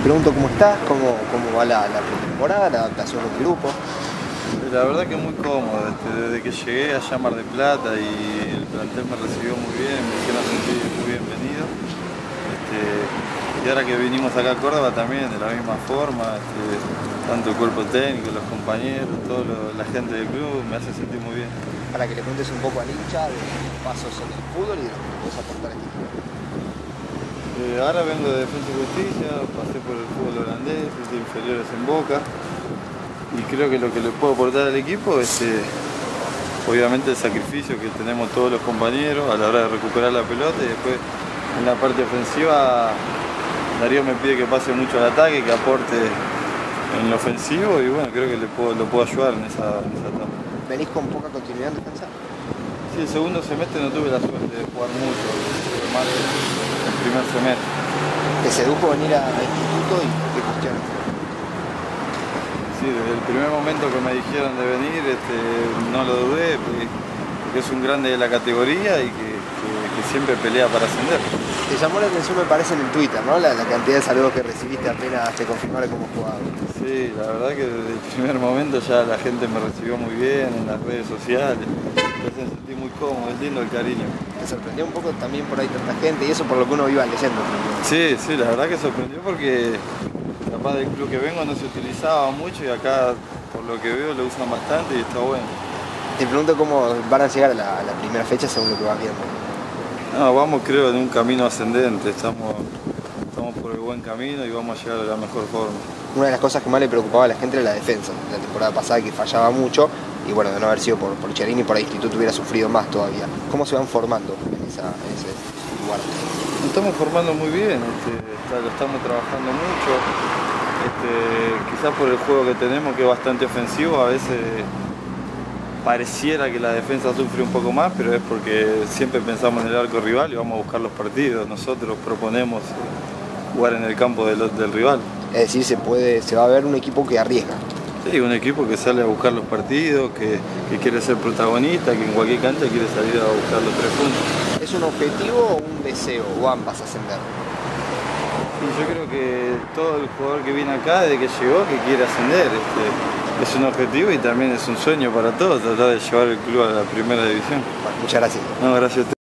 pregunto cómo estás, cómo va la pretemporada, la adaptación del grupo. La verdad que muy cómodo, desde que llegué allá a Mar del Plata y el plantel me recibió muy bien, me hicieron sentir muy bienvenido. Y ahora que vinimos acá a Córdoba también de la misma forma, tanto el cuerpo técnico, los compañeros, la gente del club me hace sentir muy bien. Para que le cuentes un poco al hincha de tus pasos en el fútbol y de lo que puedes aportar a este equipo. Ahora vengo de Defensa y Justicia, pasé por el fútbol holandés, hice inferiores en Boca. Y creo que lo que le puedo aportar al equipo es obviamente el sacrificio que tenemos todos los compañeros a la hora de recuperar la pelota, y después en la parte ofensiva Darío me pide que pase mucho al ataque, que aporte en lo ofensivo, y bueno, creo que lo puedo ayudar en esa etapa. ¿Venís con poca continuidad en defensa? Sí, el segundo semestre no tuve la suerte de jugar mucho, tuve más el primer semestre. ¿Te sedujo venir a instituto y qué cuestiones? Sí, desde el primer momento que me dijeron de venir, no lo dudé, porque es un grande de la categoría y que siempre pelea para ascender. Te llamó la atención, me parece, en el Twitter, ¿no? La cantidad de saludos que recibiste apenas te confirmaron como jugador. Sí, la verdad que desde el primer momento ya la gente me recibió muy bien en las redes sociales, me hacen sentir muy cómodo, es lindo el cariño. ¿Te sorprendió un poco también por ahí tanta gente y eso por lo que uno iba leyendo? Sí, la verdad que sorprendió porque capaz del club que vengo no se utilizaba mucho y acá por lo que veo lo usan bastante y está bueno. Te pregunto cómo van a llegar a la primera fecha según lo que vas viendo. No, vamos creo en un camino ascendente, estamos por el buen camino y vamos a llegar de la mejor forma. Una de las cosas que más le preocupaba a la gente era la defensa. La temporada pasada que fallaba mucho y bueno, de no haber sido por Chiarini, por ahí Instituto hubiera sufrido más todavía. ¿Cómo se van formando en ese lugar? Nos estamos formando muy bien, lo estamos trabajando mucho. Quizás por el juego que tenemos, que es bastante ofensivo, a veces pareciera que la defensa sufre un poco más, pero es porque siempre pensamos en el arco rival y vamos a buscar los partidos. Nosotros proponemos jugar en el campo del rival. Es decir, se va a ver un equipo que arriesga. Sí, un equipo que sale a buscar los partidos, que quiere ser protagonista, que en cualquier cancha quiere salir a buscar los 3 puntos. ¿Es un objetivo o un deseo, o ambas, ascender? Y yo creo que todo el jugador que viene acá, desde que llegó, que quiere ascender. Es un objetivo y también es un sueño para todos, tratar de llevar el club a la primera división. Bueno, muchas gracias. No, gracias a usted.